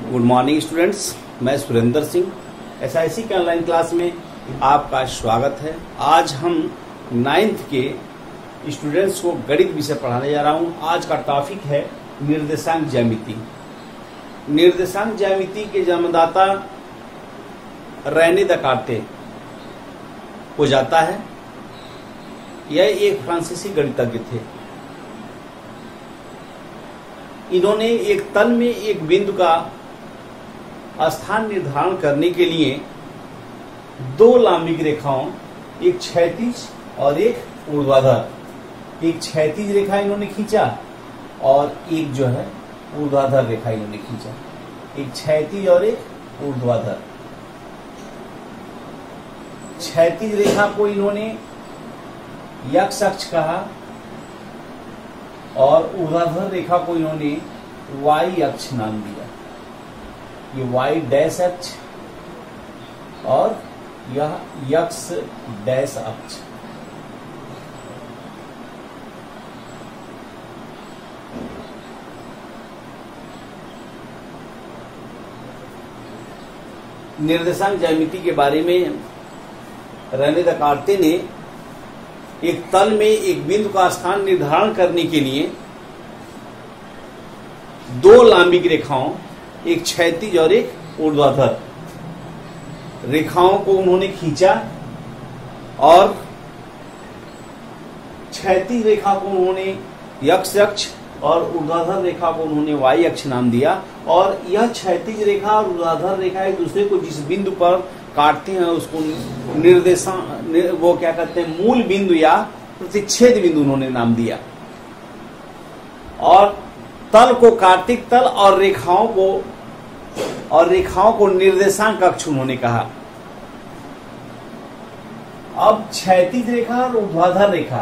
Good morning students, मैं Surendra Singh SIC के online class में आपका स्वागत है। आज हम 9th के स्टूडेंट्स को गणित विषय पढ़ाने जा रहा हूं। आज का टॉपिक है निर्देशांक ज्यामिति। निर्देशांक ज्यामिति के जन्मदाता रेने देकार्ते को जाता है। यह एक फ्रांसीसी गणितज्ञ थे। इन्होंने एक तल में एक बिंदु का स्थान निर्धारण करने के लिए दो लंबिक रेखाओं, एक क्षैतिज और एक ऊर्ध्वाधर, एक क्षैतिज रेखा इन्होंने खींचा और एक जो है ऊर्ध्वाधर रेखा इन्होंने खींचा। एक क्षैतिज और एक ऊर्ध्वाधर। क्षैतिज रेखा को इन्होंने एक्स अक्ष कहा और ऊर्ध्वाधर रेखा को इन्होंने वाई अक्ष नाम दिया। ये वाई डैश अक्ष और यह एक्स डैश अक्ष। निर्देशांक ज्यामिति के बारे में रेने देकार्ते ने एक तल में एक बिंदु का स्थान निर्धारण करने के लिए दो लंबिक रेखाओं, एक क्षैतिज और एक ऊर्ध्वाधर रेखाओं को उन्होंने खींचा और क्षैतिज रेखा को उन्होंने एक्स अक्ष और ऊर्ध्वाधर रेखा को उन्होंने वाई अक्ष नाम दिया। और यह क्षैतिज रेखा और ऊर्ध्वाधर रेखा एक दूसरे को जिस बिंदु पर काटते हैं उसको वो क्या कहते हैं, मूल बिंदु या प्रतिच्छेद बिंदु उन्होंने नाम दिया। और तल को कार्तिक तल और रेखाओं को निर्देशांक अक्ष उन्होंने कहा। अब क्षैतिज रेखा और ऊर्ध्वाधर रेखा,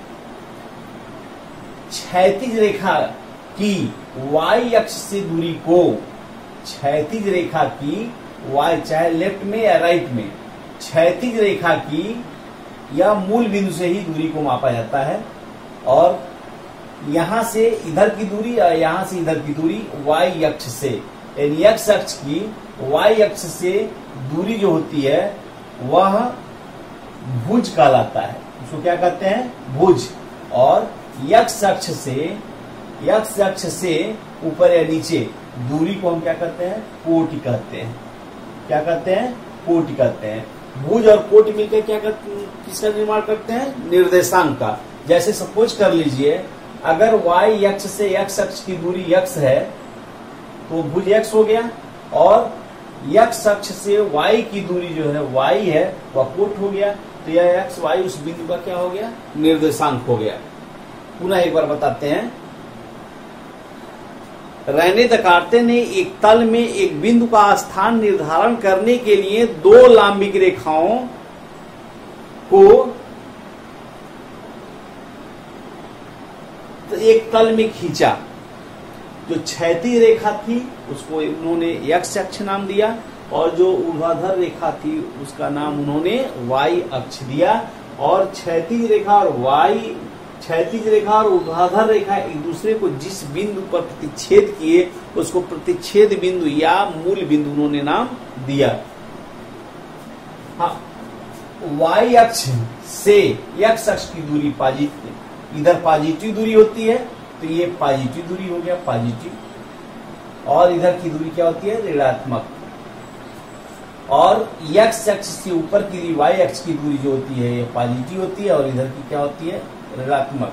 क्षैतिज रेखा की वाई अक्ष से दूरी को, क्षैतिज रेखा की वाई चाहे लेफ्ट में या राइट में, क्षैतिज रेखा की या मूल बिंदु से ही दूरी को मापा जाता है। और यहां से इधर की दूरी और यहां से इधर की दूरी वाई अक्ष से, यानी एक्स अक्ष की वाई अक्ष से दूरी जो होती है वह भुज कहलाता है। उसको क्या कहते हैं? भुज। और एक्स अक्ष से ऊपर या नीचे दूरी को हम क्या कहते हैं? कोटि कहते हैं। क्या कहते हैं? कोटि कहते हैं। भुज और कोटि मिलकर क्या करते, किसका निर्माण करते हैं? निर्देशांक का। जैसे सपोज कर लीजिए, अगर वाई अक्ष से एक्स अक्ष की दूरी x है तो भुज x हो गया, और x अक्ष से y की दूरी जो है y है वह कोट हो गया। तो यह x y उस बिंदु का क्या हो गया? निर्देशांक हो गया। पुनः एक बार बताते हैं। रेने देकार्ते ने एक तल में एक बिंदु का स्थान निर्धारण करने के लिए दो लंबिक रेखाओं को एक तल में खींचा। जो क्षैतिज रेखा थी उसको उन्होंने एक्स अक्ष नाम दिया और जो ऊर्ध्वाधर रेखा थी उसका नाम उन्होंने वाई अक्ष दिया। और क्षैतिज रेखा और ऊर्ध्वाधर रेखा एक दूसरे को जिस बिंदु पर प्रतिच्छेद किए उसको प्रतिच्छेद बिंदु या मूल बिंदु उन्होंने नाम दिया। हाँ, वाई अक्ष से एक्स अक्ष की दूरी पॉजिटिव, इधर पॉजिटिव दूरी होती है तो ये पॉजिटिव दूरी हो गया, पॉजिटिव। और इधर की दूरी क्या होती है? ऋणात्मक। और एक्स अक्ष से ऊपर की वाई अक्ष की दूरी जो होती है ये पॉजिटिव होती है और इधर की क्या होती है? ऋणात्मक।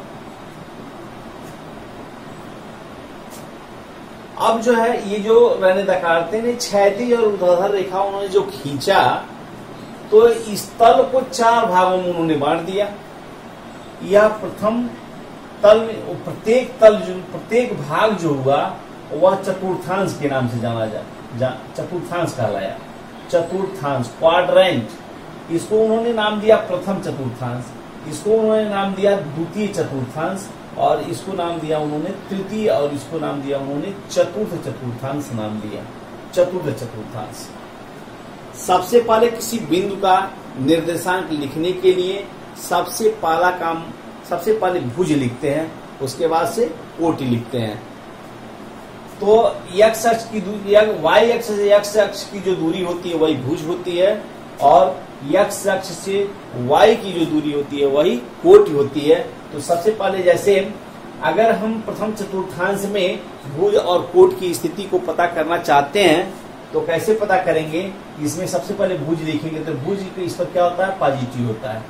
अब जो है ये जो रेने देकार्ते ने क्षैतिज और ऊर्ध्वाधर रेखा उन्होंने जो खींचा तो इस तल को चार भागों में उन्होंने बांट दिया। यह प्रथम तल में प्रत्येक भाग जो हुआ वह चतुर्थांश के नाम से जाना चतुर्थांश कहलाया। चतुर्थांश, क्वाड्रेंट। इसको उन्होंने नाम दिया प्रथम चतुर्थांश, इसको उन्होंने नाम दिया द्वितीय चतुर्थांश, और इसको नाम दिया उन्होंने तृतीय, और इसको नाम दिया उन्होंने चतुर्थ चतुर्थांश नाम दिया। चतुर्थ चतुर्थांश। सबसे पहले किसी बिंदु का निर्देशांक लिखने के लिए सबसे पहले भुज लिखते हैं, उसके बाद से कोटि लिखते हैं। तो x अक्ष की दूरी, y अक्ष से x अक्ष की जो दूरी होती है वही भुज होती है, और x अक्ष से y की जो दूरी होती है वही कोटि होती है। तो सबसे पहले जैसे अगर हम प्रथम चतुर्थांश में भुज और कोट की स्थिति को पता करना चाहते हैं तो कैसे पता करेंगे? इसमें सबसे पहले भुज लिखेंगे, तो भुज इस पर क्या होता है? पॉजिटिव होता है,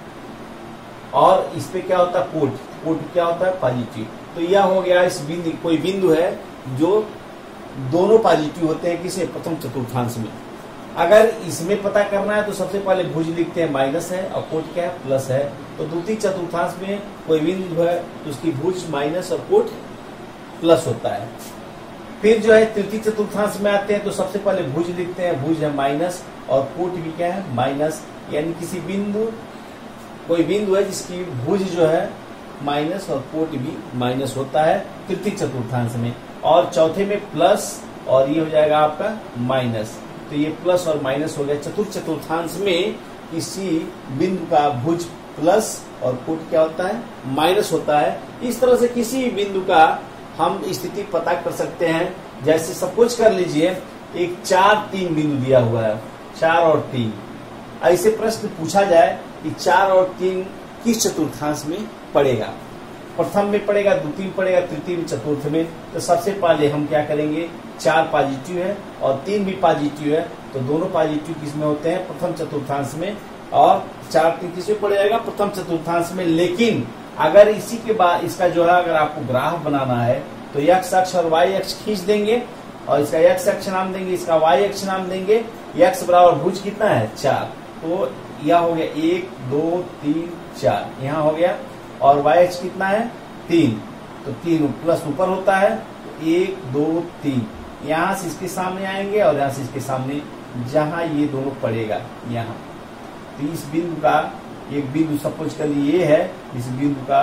और इस पे क्या होता है? कोट। कोट क्या होता है? पॉजिटिव। तो यह हो गया इस बिंदु, कोई बिंदु है जो दोनों पॉजिटिव होते हैं किसे? प्रथम चतुर्थांश में। अगर इसमें पता करना है तो सबसे पहले भुज लिखते हैं माइनस है, और कोट क्या है? प्लस है। तो द्वितीय चतुर्थांश में कोई बिंदु है तो उसकी भुज माइनस और कोट प्लस होता है। फिर जो है तृतीय चतुर्थांश में आते हैं तो सबसे पहले भुज लिखते हैं, भुज है माइनस और कोट भी क्या है? माइनस। यानी किसी बिंदु, कोई बिंदु है जिसकी भुज जो है माइनस और कोट भी माइनस होता है तृतीय चतुर्थांश में। और चौथे में प्लस, और ये हो जाएगा आपका माइनस। तो ये प्लस और माइनस हो गया। चतुर्थ चतुर्थांश में किसी बिंदु का भुज प्लस और कोट क्या होता है? माइनस होता है। इस तरह से किसी भी बिंदु का हम स्थिति पता कर सकते हैं। जैसे सपोज कर लीजिए एक 4, 3 बिंदु दिया हुआ है, 4 और 3। ऐसे प्रश्न पूछा जाए कि 4 और 3 किस चतुर्थांश में पड़ेगा? प्रथम में पड़ेगा, द्वितीय में पड़ेगा, तृतीय में, चतुर्थ में। तो सबसे पहले हम क्या करेंगे? 4 पॉजिटिव है और 3 भी पॉजिटिव है, तो दोनों पॉजिटिव किसमें होते हैं? प्रथम चतुर्थांश में। और 4, 3 किसमें पड़ जाएगा? प्रथम चतुर्थांश में। लेकिन अगर इसी के बाद इसका जो है अगर आपको ग्राफ बनाना है तो x अक्ष और y अक्ष खींच देंगे, और इसका x अक्ष नाम देंगे, इसका y अक्ष नाम देंगे। x बराबर भुज कितना है? 4। तो यह हो गया 1, 2, 3, 4 यहाँ हो गया। और y अक्ष कितना है? 3। तो 3 प्लस ऊपर होता है, 1, 2, 3 यहाँ से इसके सामने आएंगे, और यहाँ से इसके सामने जहां ये दोनों पड़ेगा यहाँ। तो इस बिंदु का एक बिंदु सपोज कर लिए ये है, इस बिंदु का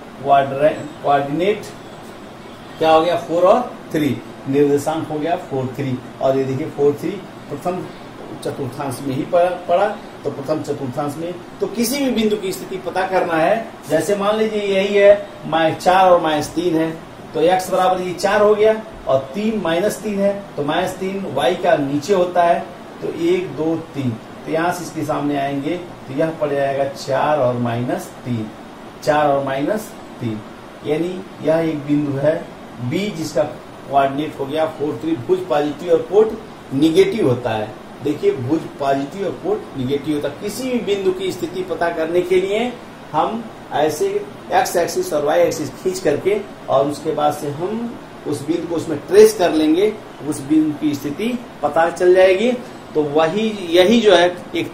कोऑर्डिनेट क्या हो गया? 4 और 3, निर्देशांक हो गया 4, 3। और ये देखिए 4, 3 प्रथम चतुर्थांश में ही पड़ा। तो प्रथम चतुर्थांश में तो किसी भी बिंदु की स्थिति पता करना है। जैसे मान लीजिए यही है 4 और -3 है, तो x बराबर ये 4 हो गया, और 3 -3 है, तो -3 y का नीचे होता है। तो 1, 2, 3 तो यहाँ से इसके सामने आएंगे, तो यह पड़ जाएगा 4 और -3, 4 और -3। यानी यह एक बिंदु है B जिसका कोऑर्डिनेट हो गया 4, 3। भुज पॉजिटिव और कोट निगेटिव होता है। देखिए भुज पॉजिटिव और कोट निगेटिव होता है। किसी भी बिंदु की स्थिति पता करने के लिए हम ऐसे x एक्सिस और y एक्सिस खींच करके, और उसके बाद से हम उस बिंदु को उसमें ट्रेस कर लेंगे, उस बिंदु की स्थिति पता चल जाएगी। तो यही जो है एक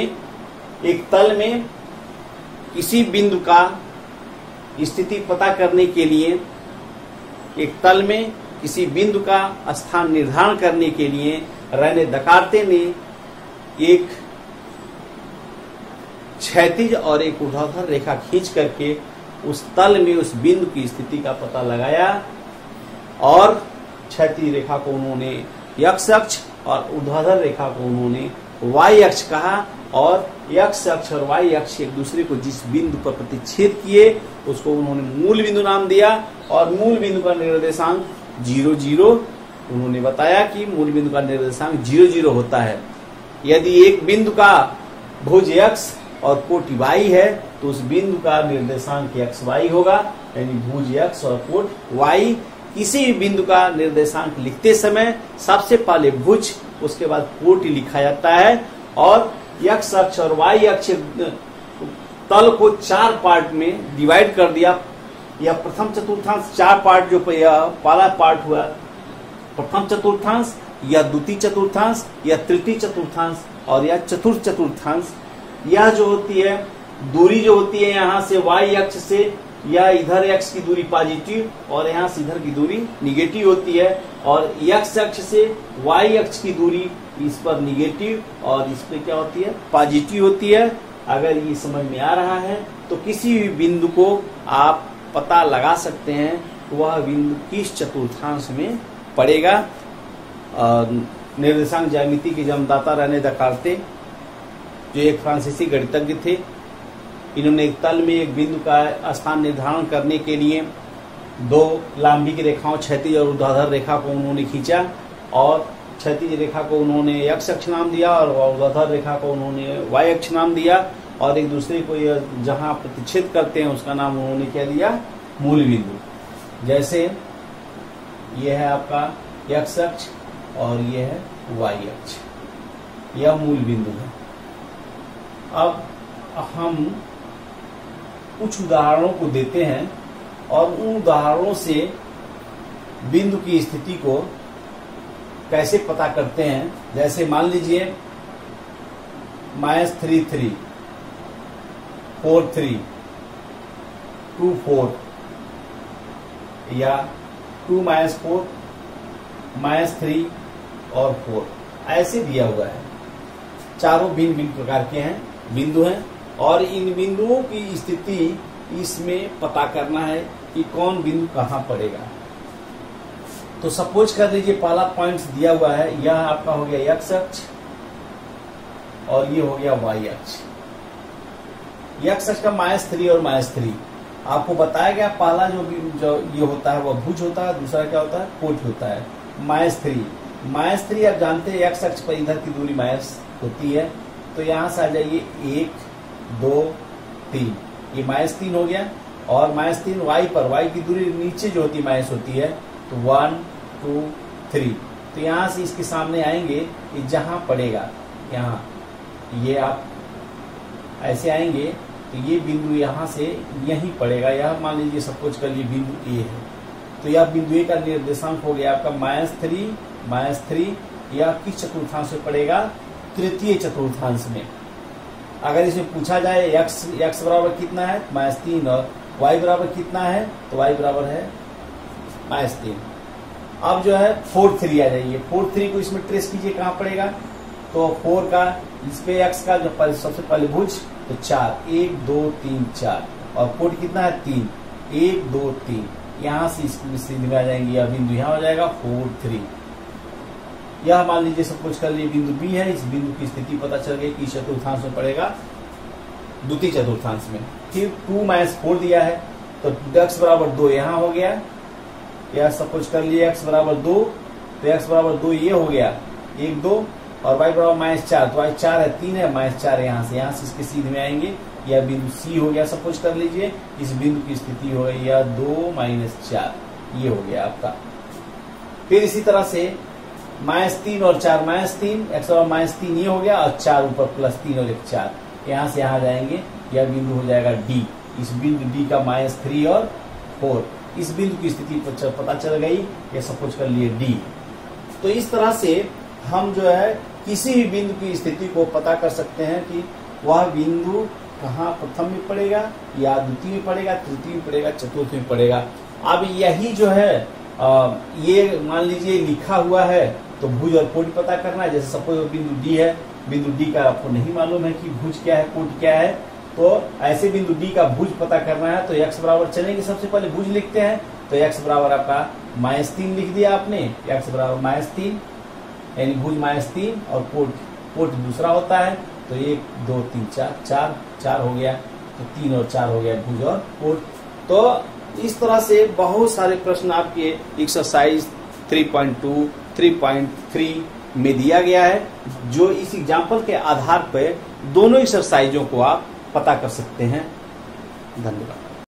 तल में किसी बिंदु का स्थिति पता करने के लिए, एक तल में किसी बिंदु का स्थान निर्धारण करने के लिए रेने दकार्ते ने एक क्षैतिज और एक ऊर्ध्वाधर रेखा खींच करके उस तल में उस बिंदु की स्थिति का पता लगाया, और क्षैतिज रेखा को उन्होंने x अक्ष और ऊर्ध्वाधर रेखा को उन्होंने y अक्ष कहा, और x अक्ष और y अक्ष एक दूसरे को जिस बिंदु पर प्रतिच्छेद किए उसको उन्होंने मूल बिंदु नाम दिया, और मूल बिंदु का निर्देशांक 0, 0 उन्होंने बताया कि मूल बिंदु का निर्देशांक 0, 0 होता है। यदि एक बिंदु का भुज x और कोट y है तो उस बिंदु का निर्देशांक x, y होगा, यानी भुज x और कोट y। किसी भी बिंदु का निर्देशांक लिखते समय सबसे पहले भुज, उसके बाद कोट लिखा जाता है, और x अक्ष और y अक्ष तल को 4 पार्ट में डिवाइड कर दिया। यह प्रथम चतुर्थांश 4 पार्ट, जो पहला पार्ट हुआ प्रथम चतुर्थांश, या द्वितीय चतुर्थांश, या तृतीय चतुर्थांश, और या चतुर्थ चतुर्थांश। यह जो होती है दूरी जो होती है यहाँ से y अक्ष से, या इधर x की दूरी पॉजिटिव और यहाँ से इधर की दूरी निगेटिव होती है, और x अक्ष से y अक्ष की दूरी इस पर निगेटिव और इस पे क्या होती है? पॉजिटिव होती है। अगर ये समझ में आ रहा है तो किसी भी बिंदु को आप पता लगा सकते हैं वह बिंदु किस चतुर्थांश में पड़ेगा। निर्देशांक ज्यामिति के जन्मदाता रेने दकार्ते, जो एक फ्रांसीसी गणितज्ञ थे, इन्होंने एक तल में एक बिंदु का स्थान निर्धारण करने के लिए दो लंबी की रेखाओं क्षैतिज और ऊर्ध्वाधर रेखा को उन्होंने खींचा और क्षैतिज रेखा को उन्होंने x अक्ष नाम दिया और ऊर्ध्वाधर रेखा को उन्होंने y अक्ष नाम दिया और एक दूसरे को जहां प्रतिच्छेद करते हैं उसका नाम उन्होंने क्या दिया, मूल बिंदु। जैसे यह है आपका x अक्ष और यह है y अक्ष, यह मूल बिंदु है। अब हम कुछ उदाहरणों को देते हैं और उन उदाहरणों से बिंदु की स्थिति को कैसे पता करते हैं। जैसे मान लीजिए -3 3, 4 3, 2 4 या 2 -4, -3 और 4 ऐसे दिया हुआ है। चारों भिन्न भिन्न प्रकार के हैं बिंदु हैं और इन बिंदुओं की स्थिति इसमें पता करना है कि कौन बिंदु कहां पड़ेगा। तो सपोज कर लीजिए पहला पॉइंट्स दिया हुआ है, यह आपका हो गया x अक्ष और ये हो गया y अक्ष। x अक्ष का -3 और -3 आपको बताया गया। पहला जो ये होता है वह भुज होता है, दूसरा क्या होता है, कोट होता है। -3 आप जानते हैं x अक्ष पर इधर की दूरी माइनस होती है, तो यहां से आ जाइए 1 2 3, ये -3 हो गया। और -3 y पर, y की दूरी नीचे जो होती है माइनस होती है, तो 1 2 3, तो यहां से इसके सामने आएंगे, ये जहां पड़ेगा यहाँ ये आप ऐसे आएंगे तो ये बिंदु यहां से यहीं पड़ेगा। यह मान लीजिए सपोज कर लिए बिंदु ए है, तो यह बिंदु ए का निर्देशांक हो गया आपका -3 यह किस चतुर्थांश में पड़ेगा, तृतीय चतुर्थांश में। अगर इसमें पूछा जाए x बराबर कितना है, -3 और y बराबर कितना है, तो y बराबर है -3। अब जो है 4 3 आ जाइए, 4 3 को इसमें ट्रेस कीजिए कहां पड़ेगा, तो 4 का इस पे x का जो सबसे पहले भुज तो 4 1 2 3 4 और कोट कितना है 3 1 2 3, यहां से सीधे में आ जाएंगे। यह बिंदु यहां हो जाएगा 4 3। यह मान लीजिए सपोज कर लिए बिंदु बी है, इस बिंदु की स्थिति पता चल गई कि चतुर्थांश में पड़ेगा, द्वितीय चतुर्थांश में। फिर 2 -4 दिया है, तो x बराबर 2 यहाँ हो गया। यह सपोज कर लिए x बराबर 2, तो x बराबर 2 ये हो गया 1 2 और y बराबर -4, तो y 4 है 3 है -4 यहाँ से इसके सीधे में आएंगे। यह बिंदु सी हो गया, सपोज कर लीजिए इस बिंदु की स्थिति हो गई यह 2 -4, ये हो गया आपका। फिर इसी तरह से -3 और 4 -3, x बराबर -3 ये हो गया और 4 ऊपर +3 और 1 4, यहाँ से यहाँ जाएंगे। यह बिंदु हो जाएगा डी, इस बिंदु डी का -3 और 4, इस बिंदु की स्थिति पता चल गई, ये सपोज कर लिए डी। तो इस तरह से हम जो है किसी भी बिंदु की स्थिति को पता कर सकते हैं कि वह बिंदु कहाँ प्रथम में पड़ेगा या द्वितीय में पड़ेगा, तृतीय में पड़ेगा, चतुर्थ में पड़ेगा। अब यही जो है ये मान लीजिए लिखा हुआ है, तो भुज और कोट पता करना है। जैसे सपोज बिंदु डी है, बिंदु डी का आपको नहीं मालूम है कि भुज क्या है कोट क्या है, तो ऐसे बिंदु डी का भुज पता करना है तो x बराबर चलेंगे, सबसे पहले भुज लिखते हैं, तो x बराबर आपका -3 लिख दिया आपने, x बराबर -3 यानी भुज -3 और कोट दूसरा होता है, तो 1 2 3 4 हो गया, तो 3 और 4 हो गया भुज और कोट। तो इस तरह से बहुत सारे प्रश्न आपके एक्सरसाइज 3.2 3.3 में दिया गया है, जो इस एग्जाम्पल के आधार पर दोनों एक्सरसाइजों को आप पता कर सकते हैं। धन्यवाद।